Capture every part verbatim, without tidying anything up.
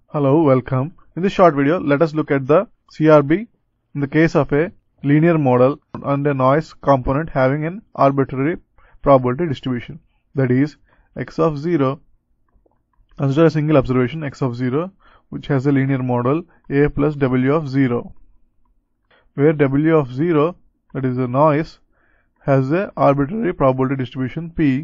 Hello, welcome. In this short video, let us look at the C R B in the case of a linear model and a noise component having an arbitrary probability distribution. That is, x of zero, consider a single observation x of zero which has a linear model a plus w of zero, where w of zero, that is the noise, has a arbitrary probability distribution p.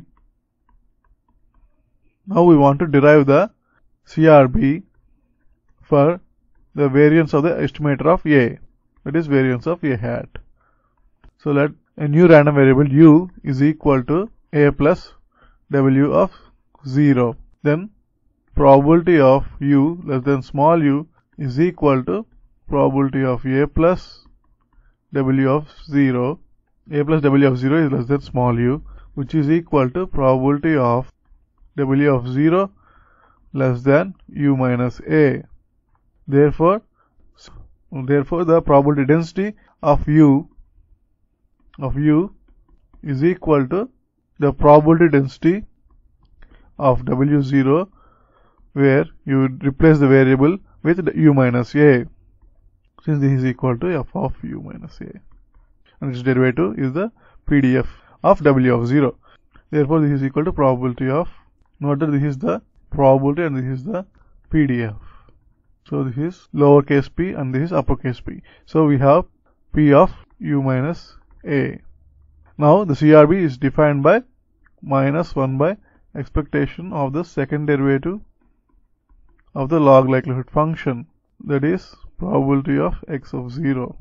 Now we want to derive the C R B for the variance of the estimator of A, that is variance of A hat. So let a new random variable u is equal to A plus W of zero. Then probability of u less than small u is equal to probability of A plus W of zero. A plus W of zero is less than small u, which is equal to probability of W of zero less than u minus A. Therefore, therefore the probability density of u of u is equal to the probability density of W zero, where you replace the variable with u minus A, since this is equal to f of u minus A, and its derivative is the P D F of W of zero. Therefore, this is equal to probability of, note that this is the probability and this is the P D F. So this is lowercase p and this is uppercase p. So we have p of u minus A. Now the C R B is defined by minus one by expectation of the second derivative of the log likelihood function, that is probability of x of zero.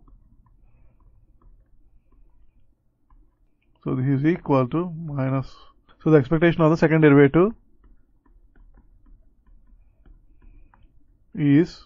So this is equal to minus, so the expectation of the second derivative is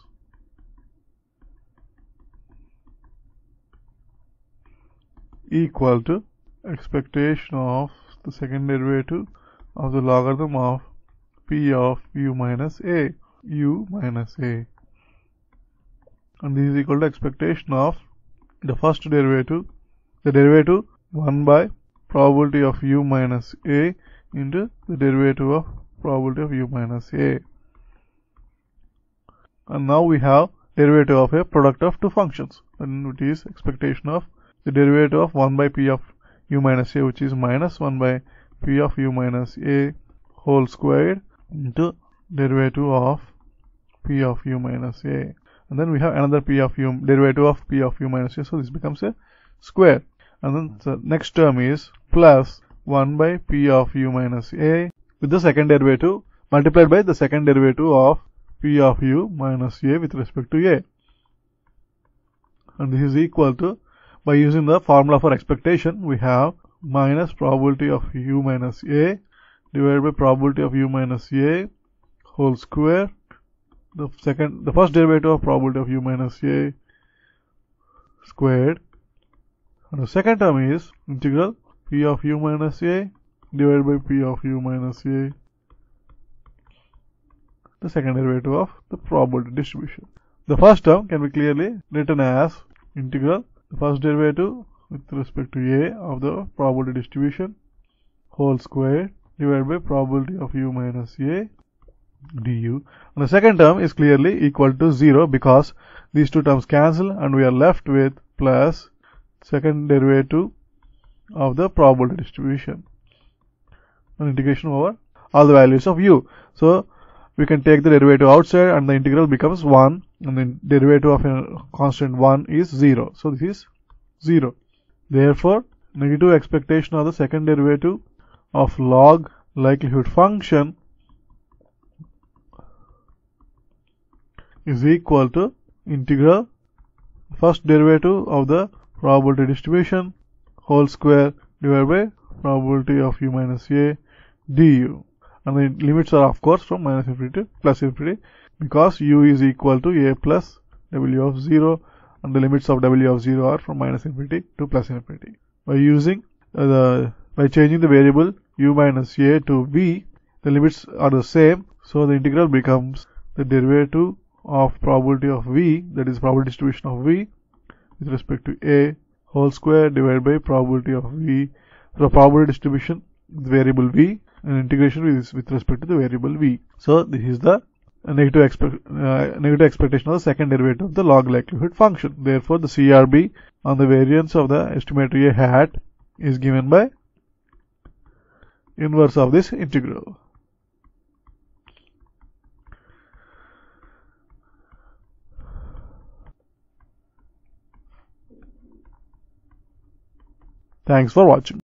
equal to expectation of the second derivative of the logarithm of p of u minus a, u minus a, and this is equal to expectation of the first derivative, the derivative one by probability of u minus a into the derivative of probability of u minus a. And now we have derivative of a product of two functions, and it is expectation of the derivative of one by p of u minus a, which is minus one by p of u minus a whole squared into derivative of p of u minus a. And then we have another p of u, derivative of p of u minus a, so this becomes a square. And then the next term is plus one by p of u minus a with the second derivative multiplied by the second derivative of p of u minus a with respect to a, and this is equal to, by using the formula for expectation, we have minus probability of u minus a divided by probability of u minus a whole square, the second the first derivative of probability of u minus a squared, and the second term is integral p of u minus a divided by p of u minus a, the second derivative of the probability distribution. The first term can be clearly written as integral the first derivative with respect to a of the probability distribution whole square divided by probability of u minus a du, and the second term is clearly equal to zero because these two terms cancel and we are left with plus second derivative of the probability distribution and integration over all the values of u. So we can take the derivative outside and the integral becomes one, and the derivative of a constant one is zero. So this is zero. Therefore, negative expectation of the second derivative of log likelihood function is equal to integral first derivative of the probability distribution whole square divided by probability of u minus a du. And the limits are of course from minus infinity to plus infinity, because u is equal to a plus w of zero, and the limits of w of zero are from minus infinity to plus infinity. By using uh, the by changing the variable u minus a to v, the limits are the same, so the integral becomes the derivative of probability of v, that is probability distribution of v with respect to a whole square divided by probability of v, the probability distribution with variable v, and integration is with respect to the variable v. So this is the a negative, expect, uh, negative expectation of the second derivative of the log likelihood function. Therefore, the C R B on the variance of the estimator A hat is given by inverse of this integral. Thanks for watching.